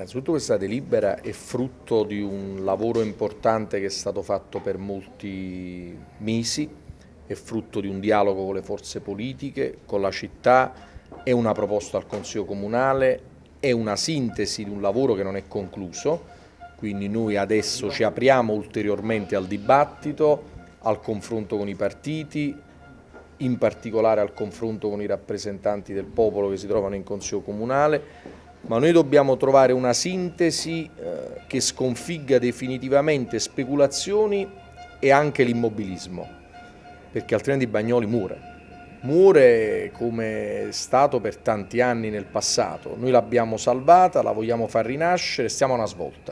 Innanzitutto questa delibera è frutto di un lavoro importante che è stato fatto per molti mesi, è frutto di un dialogo con le forze politiche, con la città, è una proposta al Consiglio Comunale, è una sintesi di un lavoro che non è concluso, quindi noi adesso ci apriamo ulteriormente al dibattito, al confronto con i partiti, in particolare al confronto con i rappresentanti del popolo che si trovano in Consiglio Comunale, ma noi dobbiamo trovare una sintesi che sconfigga definitivamente speculazioni e anche l'immobilismo, perché altrimenti Bagnoli muore come è stato per tanti anni nel passato. Noi l'abbiamo salvata, la vogliamo far rinascere, stiamo a una svolta.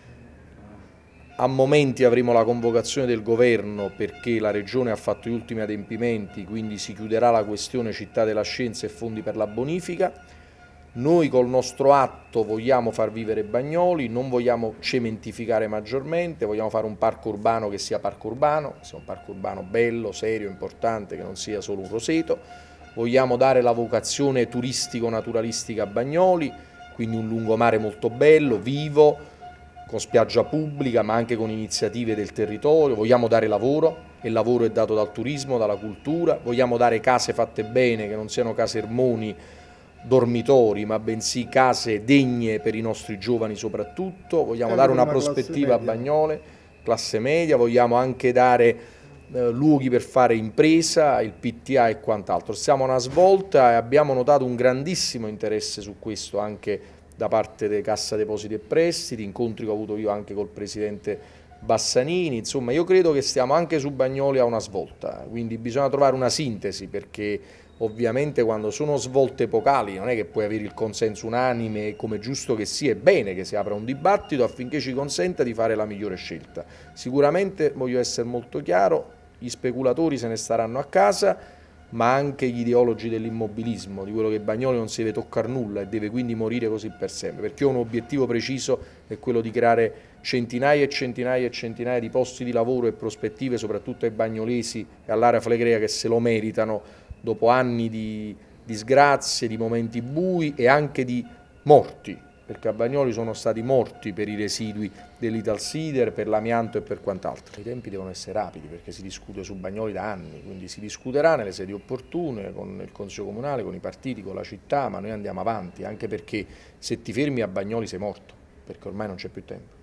A momenti avremo la convocazione del governo perché la Regione ha fatto gli ultimi adempimenti, quindi si chiuderà la questione Città della Scienza e fondi per la bonifica. Noi col nostro atto vogliamo far vivere Bagnoli, non vogliamo cementificare maggiormente, vogliamo fare un parco urbano che sia un parco urbano bello, serio, importante, che non sia solo un roseto. Vogliamo dare la vocazione turistico-naturalistica a Bagnoli, quindi un lungomare molto bello, vivo, con spiaggia pubblica ma anche con iniziative del territorio. Vogliamo dare lavoro, e il lavoro è dato dal turismo, dalla cultura. Vogliamo dare case fatte bene, che non siano casermoni, dormitori, ma bensì case degne per i nostri giovani soprattutto. Vogliamo dare una prospettiva a Bagnoli, classe media, vogliamo anche dare luoghi per fare impresa, il PTA e quant'altro. Siamo a una svolta e abbiamo notato un grandissimo interesse su questo anche da parte di Cassa Depositi e Prestiti, incontri che ho avuto io anche col presidente Bassanini. Insomma, io credo che stiamo anche su Bagnoli a una svolta, quindi bisogna trovare una sintesi, perché ovviamente quando sono svolte epocali non è che puoi avere il consenso unanime, come giusto che sia. È bene che si apra un dibattito affinché ci consenta di fare la migliore scelta. Sicuramente, voglio essere molto chiaro, gli speculatori se ne staranno a casa, ma anche gli ideologi dell'immobilismo, di quello che Bagnoli non si deve toccare nulla e deve quindi morire così per sempre, perché io ho un obiettivo preciso, è quello di creare centinaia e centinaia e centinaia di posti di lavoro e prospettive, soprattutto ai bagnolesi e all'area flegrea, che se lo meritano dopo anni di disgrazie, di momenti bui e anche di morti, perché a Bagnoli sono stati morti per i residui dell'Italsider, per l'amianto e per quant'altro. I tempi devono essere rapidi, perché si discute su Bagnoli da anni, quindi si discuterà nelle sedi opportune, con il Consiglio Comunale, con i partiti, con la città, ma noi andiamo avanti, anche perché se ti fermi a Bagnoli sei morto, perché ormai non c'è più tempo.